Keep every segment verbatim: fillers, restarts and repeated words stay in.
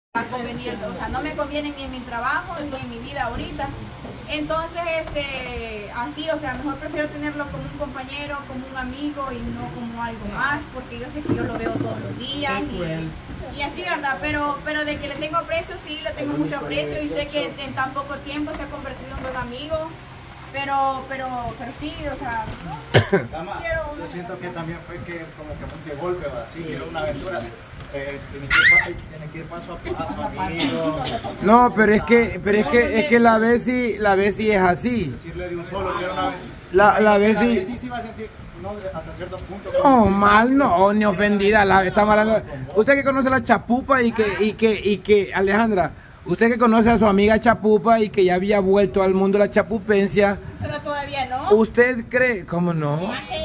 a convenir, o sea, no me conviene ni en mi trabajo ni en mi vida ahorita. Entonces, este, así, o sea, mejor prefiero tenerlo como un compañero, como un amigo y no como algo más, porque yo sé que yo lo veo todos los días y, y así, ¿verdad? Pero, pero de que le tengo aprecio, sí, le tengo mucho aprecio y sé que en tan poco tiempo se ha convertido en un buen amigo. Pero, pero, pero sí, o sea, Dama, quiero yo siento que también fue que como que de golpe, así, que era una aventura. Eh, tiene, que ir, tiene que ir paso a paso, amigo. No, pero es que, pero es que, es que la Bessie, la Bessie es así. Decirle de un solo que era una La, la Bessie. La Bessie sí va a sentir, no, hasta cierto punto. No, mal no, ni ofendida. La, estamos hablando. Usted que conoce a la Chapupa y que, y que, y que, Alejandra, usted que conoce a su amiga Chapupa y que ya había vuelto al mundo de la chapupencia. Pero todavía no. ¿Usted cree? ¿Cómo no?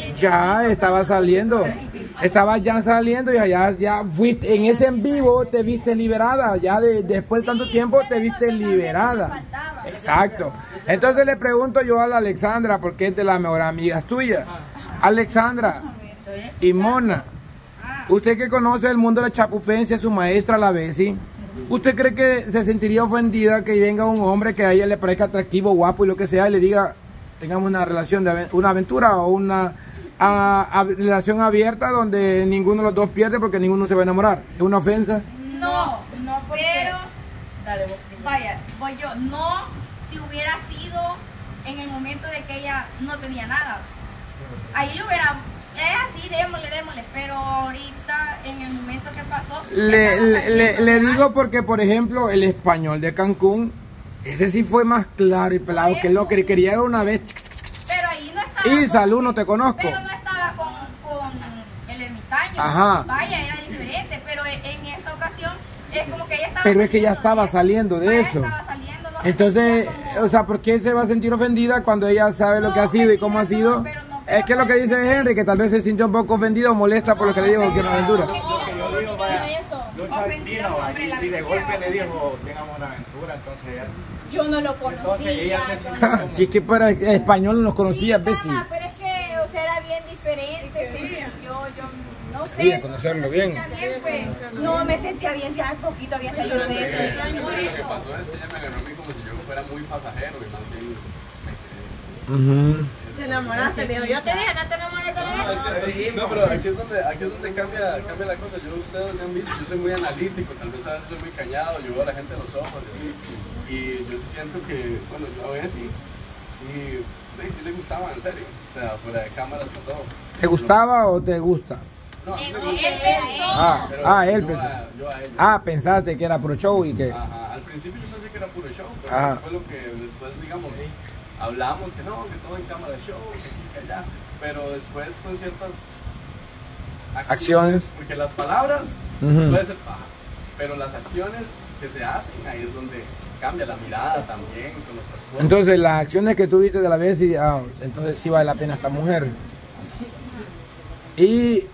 Ya estaba saliendo. Estaba ya saliendo y ya, ya fuiste, en ese en vivo te viste liberada. Ya de, después de tanto tiempo te viste liberada. Exacto. Entonces le pregunto yo a la Alexandra, porque es de las mejores amigas tuyas. Alexandra y Mona, usted que conoce el mundo de la chapupencia, su maestra, la Bessie, ¿usted cree que se sentiría ofendida que venga un hombre que a ella le parezca atractivo, guapo y lo que sea y le diga, tengamos una relación, de una aventura o una a, a, relación abierta donde ninguno de los dos pierde porque ninguno se va a enamorar? ¿Es una ofensa? No, no, pero dale, vos vaya, voy yo, no si hubiera sido en el momento de que ella no tenía nada. Ahí lo hubiera, es así, démosle, démosle, pero ahorita en el momento que pasó le, le, le, le digo porque, por ejemplo, el español de Cancún, ese sí fue más claro y pelado que lo que quería era una vez. Pero ahí no estaba. Y salud, no te conozco. Pero no estaba con, con el ermitaño. Ajá. Vaya, era diferente, pero en esa ocasión es como que ella estaba. Pero es que ya estaba saliendo de eso. Estaba saliendo, no Entonces, como... o sea, ¿por qué se va a sentir ofendida cuando ella sabe lo que ha sido y cómo ha sido? No, no, es que lo que dice Henry, que tal vez se sintió un poco ofendido o molesta por lo que le dijo que es una aventura. Yo digo, vaya, lucha vino y de golpe le dijo, tengamos una aventura, entonces ella... Yo no lo conocía. Entonces ella se sintió como... Si es que para el español no los conocía, sí, Bessie. pero es que, o sea, era bien diferente, sí, yo, yo, no sé. Sí, conocerlo bien. bien pues. No, me sentía bien, si hace poquito había salido de eso. Lo que pasó es que ella me agarró a mí como si yo fuera muy pasajero y más bien me quedé. Uh-huh. Te enamoraste, viejo. Yo te dije, no te enamores de la No, es- no, pero aquí es donde, aquí es donde cambia, cambia la cosa. Yo, ustedes ya han visto, yo soy muy analítico, tal vez a veces soy muy callado, yo veo a la gente en los ojos y así. Y yo sí siento que, bueno, yo a veces sí, sí, sí, sí le gustaba, en serio. O sea, fuera de cámaras y todo. ¿Te gustaba o te gusta? No, a mí me Él gusta. pensó. Ah, Pero ah, él yo pensó. a- yo a ella. Ah, pensaste que era puro show y que... Ajá, al principio yo pensé que era puro show, pero Ajá. eso fue lo que después, digamos, hablamos que no, que todo en cámara es show, que aquí, que allá, pero después con ciertas acciones, Acciones. porque las palabras Ujú. puede ser paja, pero las acciones que se hacen, ahí es donde cambia la mirada también, son otras cosas. Entonces, las acciones que tuviste de la vez, y, ah, entonces sí vale la pena esta mujer. Y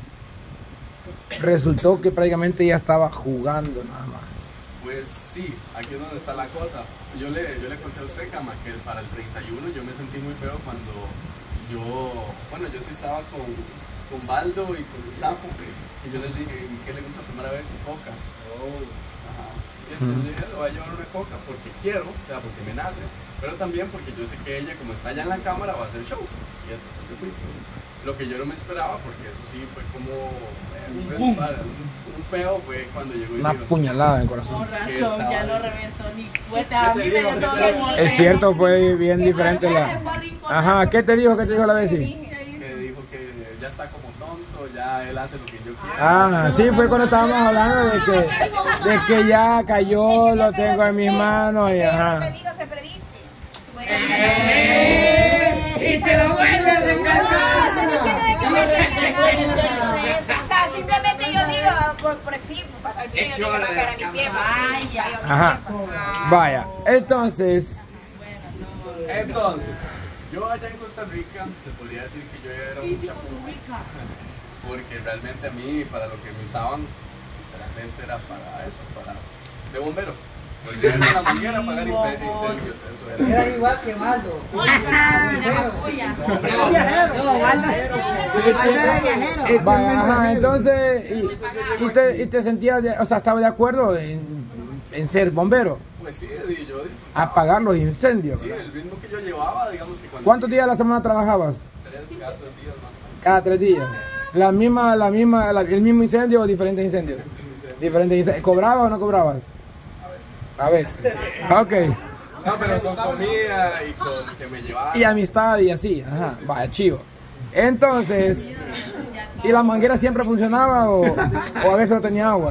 resultó que prácticamente ella estaba jugando nada más. Pues sí, aquí es donde está la cosa. Yo le, yo le conté a usted, Cama, que para el treinta y uno yo me sentí muy feo cuando yo, bueno, yo sí estaba con, con Baldo y con el Sapo, y yo les dije, ¿y qué le gusta tomar a veces? Coca. Ajá. Y entonces yo dije, le voy a llevar una coca porque quiero, o sea, porque me nace, pero también porque yo sé que ella, como está allá en la cámara, va a hacer show. Y entonces yo fui. Lo que yo no me esperaba, porque eso sí fue como eh, pues, un, un feo, fue cuando llegó y Una dijo, puñalada en el corazón. Con ¿Qué razón, estaba ya no diciendo? reventó ni cuete. A mí me dio todo el Es cierto, fue bien diferente la... Ajá, ¿qué te dijo? ¿Qué te dijo la Bessie? Que dijo que ya está como tonto, ya él hace lo que yo quiero. Ah, sí, fue cuando estábamos hablando de que, de que ya cayó, lo tengo en mis manos y ajá. Pedido se predice. Y te lo vuelve a recalcar. O sea, simplemente yo digo, por, por fin, para el niño tiene que marcar a mi pie. Ajá. Vaya, entonces, Entonces, yo allá en Costa Rica, se podría decir que yo era un chapuco. Porque realmente a mí, para lo que me usaban, realmente era para eso, para de bombero. Porque era la manguera apagar incendios, eso era. Era igual que Baldo. No, Baldo era viajero. Vaya, ajá, entonces, y, y te, y te sentías, de- o sea, estaba de acuerdo en, en ser bombero, Pues sí, di- yo disfrutaba. apagar los incendios. Sí, el ritmo que yo llevaba, digamos que cuando... ¿Cuántos días a la semana trabajabas? Tres, cada tres días más o menos. Cada tres días. La misma, la misma, la- el mismo incendio o diferentes incendios. Diferentes incendios. ¿Cobrabas o no cobrabas? A veces. Ok. No, pero con comida y con que me llevaba. Y amistad y así. Ajá. Vaya, chivo. Entonces, ¿y la manguera siempre funcionaba o, o a veces no tenía agua?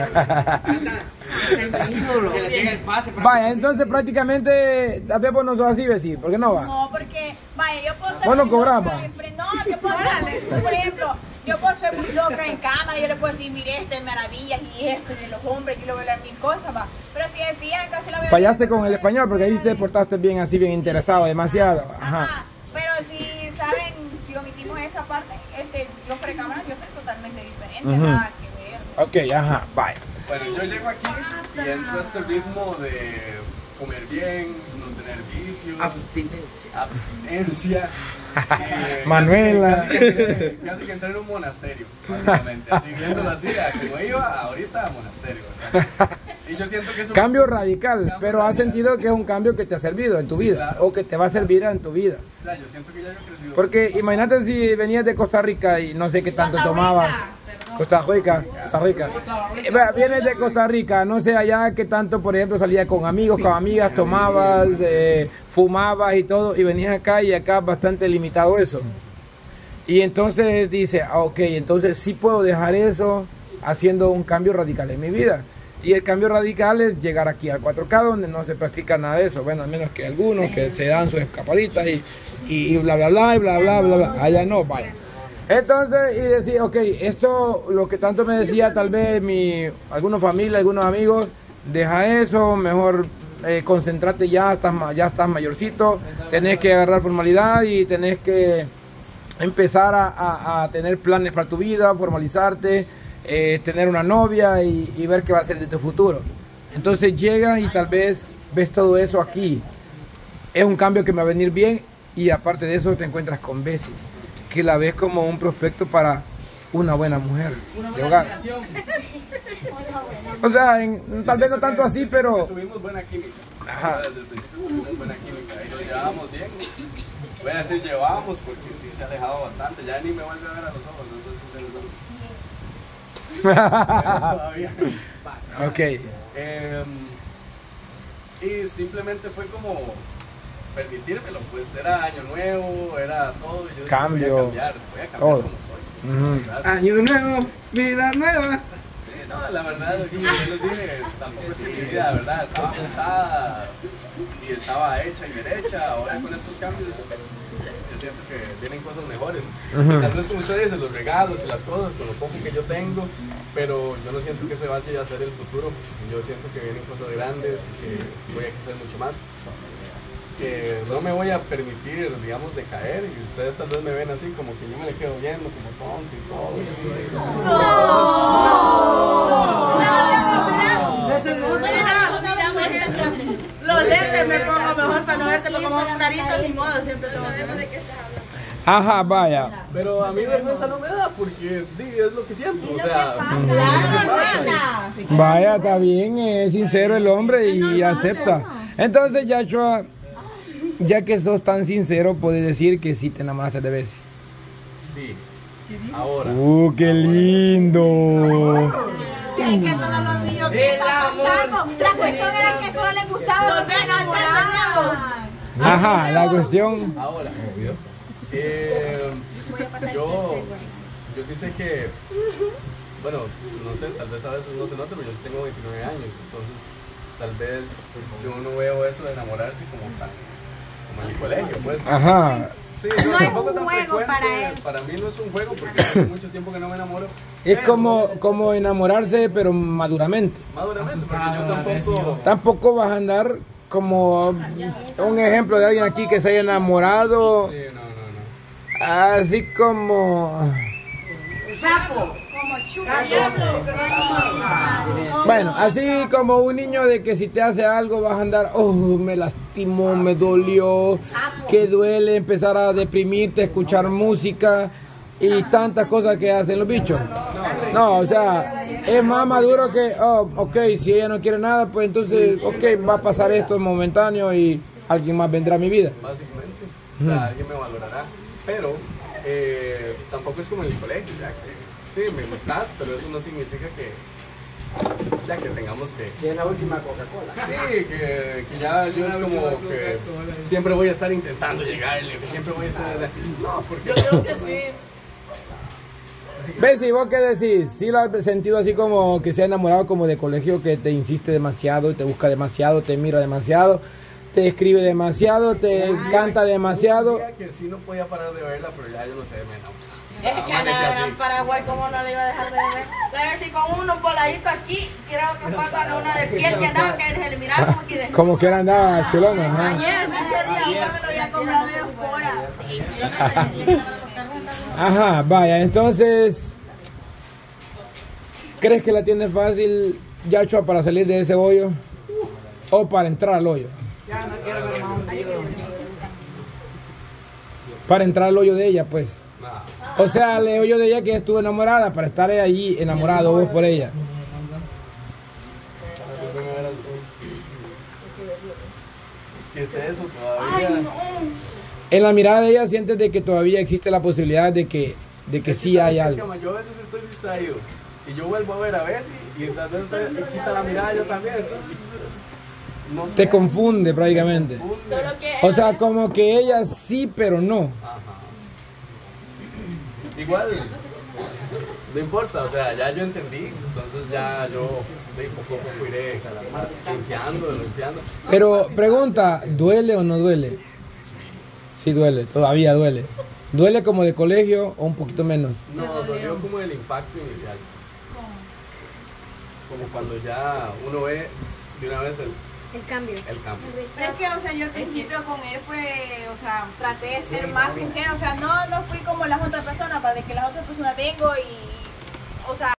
Vaya, entonces prácticamente, tal vez vos no sos así, Bessie. ¿Por qué no va? No, porque, vaya, yo puedo ser Vos no muy loca cobrabas. en fre- No, yo puedo ser muy, por ejemplo, yo puedo ser muy loca en cámara, yo le puedo decir, mire, esto es maravillas y esto, y de los hombres, yo le voy a hablar mil cosas, va. Pero si es fijan, casi la veo. Fallaste con el español porque ahí te portaste bien así, bien interesado, demasiado. Ajá. Ajá. Pero si saben, si omitimos esa parte, este, yo fuera de cámara, yo soy totalmente diferente, Ujú. nada que ver. Ok, ajá, bye. Bueno, yo llego aquí y entro a este ritmo de comer bien, no tener vicios, Abstinencia. abstinencia. eh, Manuela. Casi que, casi, que entré, casi que entré en un monasterio, básicamente. Así viéndolo así, a como iba, ahorita a monasterio, ¿verdad? Y yo siento que es un Cambio radical, Cambio pero has radical. sentido que es un cambio que te ha servido en tu Sí, vida claro. o que te va a servir en tu vida. O sea, yo siento que ya yo he crecido. Porque imagínate si venías de Costa Rica y no sé qué tanto tomabas. Costa Rica, Costa Rica. Eh, vea, Vienes de Costa Rica, no sé allá qué tanto, por ejemplo, salías con amigos, con amigas, tomabas, eh, fumabas y todo, y venías acá y acá bastante limitado eso. Y entonces dice, ah, ok, entonces sí puedo dejar eso haciendo un cambio radical en mi vida. Y el cambio radical es llegar aquí al cuatro K donde no se practica nada de eso. Bueno, al menos que algunos que se dan sus escapaditas y, y, y bla, bla, bla, y bla, bla, bla, bla. Allá no, vaya. Entonces, y decir, ok, esto, lo que tanto me decía tal vez mi, algunos familia, algunos amigos, deja eso, mejor eh, concentrate ya, estás, ma- ya estás mayorcito, tenés que agarrar formalidad y tenés que empezar a, a- a tener planes para tu vida, formalizarte, eh, tener una novia y, y ver qué va a ser de tu futuro. Entonces llegas y tal vez ves todo eso aquí. Es un cambio que me va a venir bien y aparte de eso te encuentras con Bessie, que la ves como un prospecto para una buena mujer de hogar. O sea, en- tal vez no tanto así, pero... Tuvimos buena química. Ajá. Desde el principio tuvimos buena química y nos llevábamos bien. Voy a decir llevábamos porque sí se ha alejado bastante. Ya ni me vuelve a ver a los ojos, no sé si ustedes son. Todavía. Ok. Eh, y simplemente fue como permitírmelo, pues era año nuevo, era todo. Y yo dije, Cambio, voy a cambiar, voy a cambiar todo. como soy. Ujú. ¿Verdad? Año nuevo, vida nueva. Sí, no, la verdad, sí, yo les dije, tampoco es que mi vida, la verdad, estaba montada y estaba hecha y derecha. Ahora con estos cambios, yo siento que vienen cosas mejores. Ujú. Tal vez como ustedes dicen, los regalos y las cosas, con lo poco que yo tengo, pero yo no siento que se vaya a ser el futuro. Yo siento que vienen cosas grandes, que voy a crecer mucho más. Que no me voy a permitir, digamos, de caer y ustedes tal vez me ven así como que yo me le quedo viendo como tonto y todo. Y sí. Los lentes me pongo mejor para no verte, porque como clarito, ni modo, siempre tengo que... Ajá, vaya. Pero a mí vergüenza no me da porque di, es lo que siento. O sea, Vaya, está bien, es sincero el hombre y acepta. Entonces, Yachua, ya que sos tan sincero, puedes decir que sí te enamoraste de Bessie. sí. Ahora. ¡Uh, qué lindo! Es que todo lo mío que está pasando. La cuestión era que solo le gustaba porque enamoraba. Ajá, la cuestión... Ahora. Eh, yo, yo sí sé que, bueno, no sé, tal vez a veces no se nota, pero yo sí tengo veintinueve años, entonces tal vez yo no veo eso de enamorarse como tan, como en el colegio, pues. Ajá. Sí, No es tampoco un tan juego frecuente. para él. Para mí no es un juego porque hace mucho tiempo que no me enamoro. Es pero como, como enamorarse, pero maduramente. maduramente, porque yo tampoco. Tampoco vas a andar como un ejemplo de alguien aquí que se haya enamorado, Sí, no, no, no. así como... Sapo. como chulo. Bueno, así como un niño de que si te hace algo vas a andar, oh, me lastimó, me dolió, que duele, empezar a deprimirte, escuchar música y tantas cosas que hacen los bichos. No, o sea, es más maduro que, oh, ok, si ella no quiere nada, pues entonces, ok, va a pasar esto momentáneo y alguien más vendrá a mi vida. Básicamente, o sea, alguien me valorará, pero eh, tampoco es como en el colegio, ya que sí, me gustas, pero eso no significa que ya que tengamos que... Que es la última Coca-Cola. Sí, que, que ya yo es como que siempre voy a estar intentando llegarle, que siempre voy a estar... No, porque... Yo creo que sí. ¿Ves? ¿Y vos qué decís? ¿Sí lo has sentido así como que se ha enamorado como de colegio, que te insiste demasiado, te busca demasiado, te mira demasiado, te escribe demasiado, te canta demasiado? Que sí no podía parar de verla, pero ya yo no sé, me enamoré. Es que andaba en Paraguay, ¿cómo no le iba a dejar de ver? Le voy a decir, con uno voladito aquí, creo que fue cuando una de piel que andaba, que se le miraba como que de... Como que era andaba chelona, ajá. Ayer, muchos días, usted me lo había comprado de Eufora. Ajá, vaya, entonces, ¿crees que la tienes fácil, Yacho, para salir de ese hoyo? ¿O para entrar al hoyo? Ya no quiero ver más hundido. Para entrar al hoyo de ella, pues. O sea, el hoyo de ella que estuvo enamorada, para estar allí enamorado vos por ella. ¿Qué es eso todavía? En la mirada de ella sientes de que todavía existe la posibilidad de que, de que sí hay algo. Yo a veces estoy distraído y yo vuelvo a ver a veces y, y tal vez se quita la mirada yo también. Entonces, no sé. Te confunde prácticamente. Solo que O sea, como que ella sí, pero no. Ajá. Igual, no importa, o sea, ya yo entendí, entonces ya yo de poco a poco iré limpiando, limpiando. Pero pregunta, ¿duele o no duele? Sí duele, todavía duele. ¿Duele como de colegio o un poquito menos? No, dolió como el impacto inicial. Como cuando ya uno ve de una vez el, El cambio. el cambio. Pero es que, o sea, yo al principio con él fue, o sea, traté de ser más sincera, o sea, no, no fui como las otras personas, para que las otras personas vengo y, o sea,